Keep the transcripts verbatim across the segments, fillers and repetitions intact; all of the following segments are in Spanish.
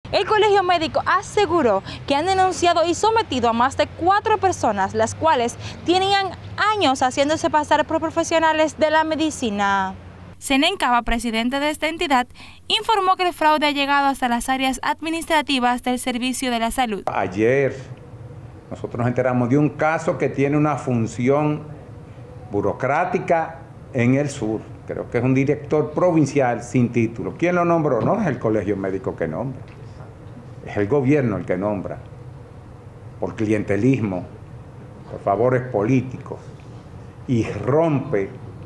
El Colegio Médico aseguró que han denunciado y sometido a más de cuatro personas, las cuales tenían años haciéndose pasar por profesionales de la medicina. Zenén Cava, presidente de esta entidad, informó que el fraude ha llegado hasta las áreas administrativas del Servicio de la Salud. Ayer nosotros nos enteramos de un caso que tiene una función burocrática en el sur. Creo que es un director provincial sin título. ¿Quién lo nombró? No es el Colegio Médico que nombra. Es el gobierno el que nombra, por clientelismo, por favores políticos, y rompe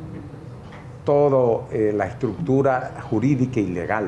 toda eh, la estructura jurídica y legal.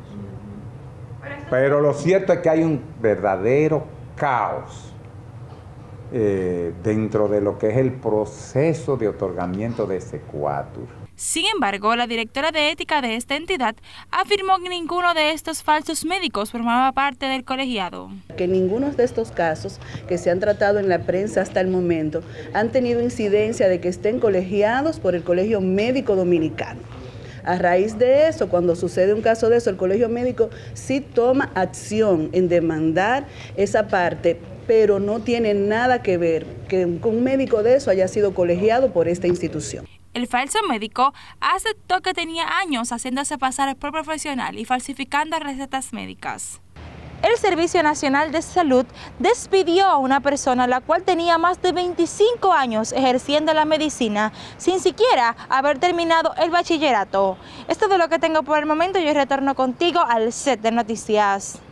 Pero lo cierto es que hay un verdadero caos eh, dentro de lo que es el proceso de otorgamiento de ese coatur. Sin embargo, la directora de ética de esta entidad afirmó que ninguno de estos falsos médicos formaba parte del colegiado. Que ninguno de estos casos que se han tratado en la prensa hasta el momento han tenido incidencia de que estén colegiados por el Colegio Médico Dominicano. A raíz de eso, cuando sucede un caso de eso, el Colegio Médico sí toma acción en demandar esa parte, pero no tiene nada que ver que un médico de eso haya sido colegiado por esta institución. El falso médico aceptó que tenía años haciéndose pasar por profesional y falsificando recetas médicas. El Servicio Nacional de Salud despidió a una persona la cual tenía más de veinticinco años ejerciendo la medicina sin siquiera haber terminado el bachillerato. Esto es todo lo que tengo por el momento. Yo retorno contigo al set de noticias.